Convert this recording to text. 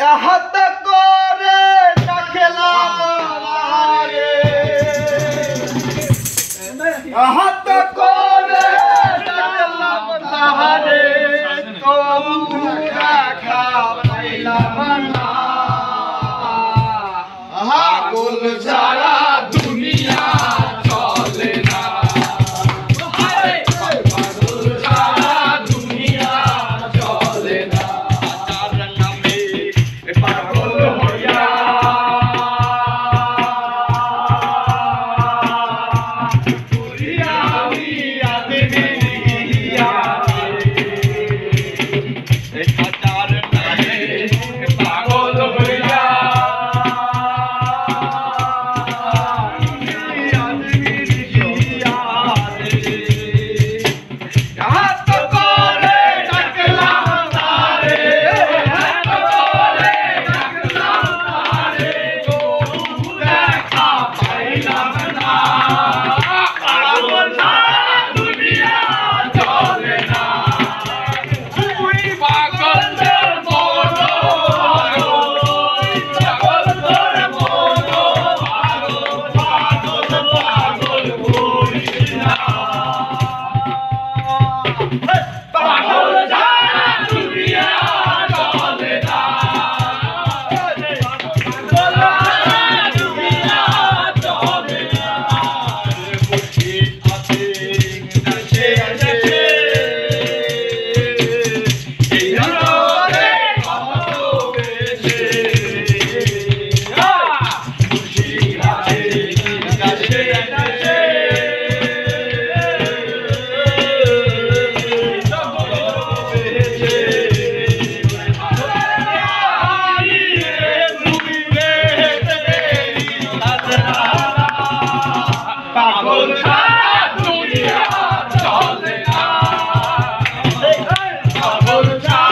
হাত করে ডাকলাম রে হাত করে ডাকলাম রে তবু দেখা পাইলাম না পাগল ছাড়া দুনিয়া চলে না পাগল ছাড়া দুনিয়া চলে না তার নামে পাগল হইয়া ঘুরিয়া ঘুরিয়া দেখিয়া তার নামে পাগল হইয়া পাগল ছাড়া দুনিয়া চলে না পাগল ছাড়া